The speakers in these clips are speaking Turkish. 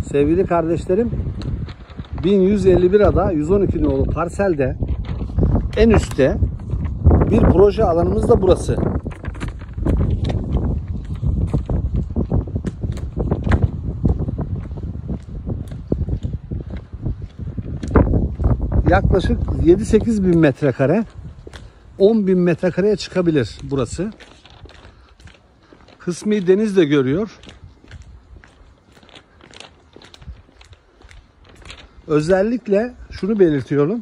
Sevgili kardeşlerim, 1151 ada 112 nolu parselde en üstte bir proje alanımız da burası. Yaklaşık 7-8 bin metrekare, 10 bin metrekareye çıkabilir burası. Kısmi deniz de görüyor. Özellikle şunu belirtiyorum.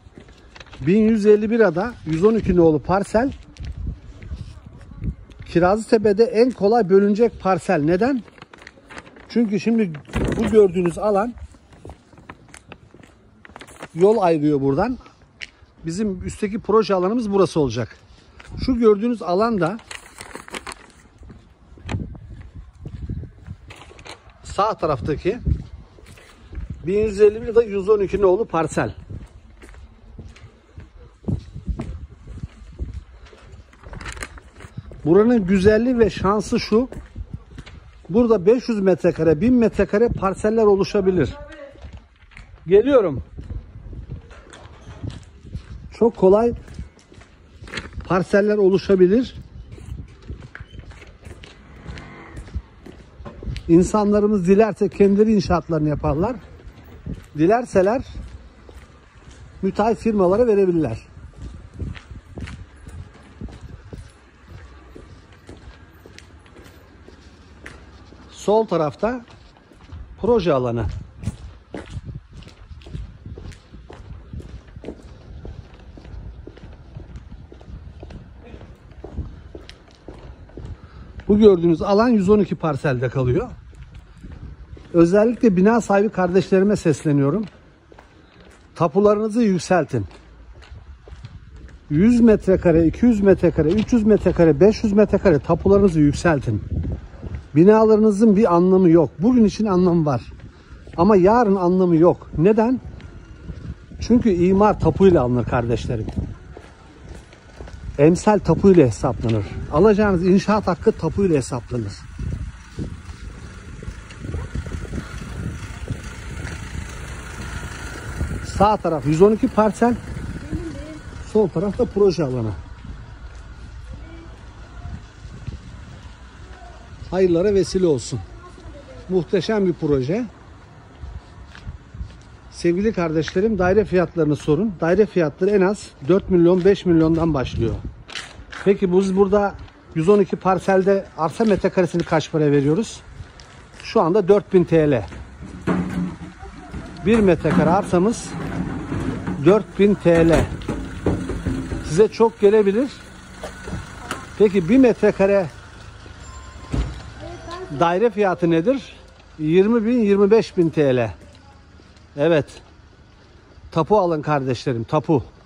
1151 ada 112 nolu parsel Kirazlıtepe'de en kolay bölünecek parsel. Neden? Çünkü şimdi bu gördüğünüz alan yol ayrıyor buradan. Bizim üstteki proje alanımız burası olacak. Şu gördüğünüz alan da sağ taraftaki 1151 da 112 nolu parsel. Buranın güzelliği ve şansı şu. Burada 500 metrekare, 1000 metrekare parseller oluşabilir. Geliyorum. Çok kolay parseller oluşabilir. İnsanlarımız dilerse kendileri inşaatlarını yaparlar. Dilerseler müteahhit firmalara verebilirler. Sol tarafta proje alanı. Bu gördüğünüz alan 112 parselde kalıyor. Özellikle bina sahibi kardeşlerime sesleniyorum. Tapularınızı yükseltin. 100 metrekare, 200 metrekare, 300 metrekare, 500 metrekare tapularınızı yükseltin. Binalarınızın bir anlamı yok. Bugün için anlamı var. Ama yarın anlamı yok. Neden? Çünkü imar tapuyla alınır kardeşlerim. Emsal tapuyla hesaplanır. Alacağınız inşaat hakkı tapuyla hesaplanır. Sağ taraf 112 parsel, sol tarafta proje alanı. Hayırlara vesile olsun. Muhteşem bir proje. Sevgili kardeşlerim, daire fiyatlarını sorun. Daire fiyatları en az 4 milyon 5 milyondan başlıyor. Peki biz burada 112 parselde arsa metrekaresini kaç para veriyoruz? Şu anda 4000 TL. 1 metrekare arsamız 4000 TL. Size çok gelebilir. Peki 1 metrekare daire fiyatı nedir? 20.000-25.000 TL. Evet. Tapu alın kardeşlerim, tapu.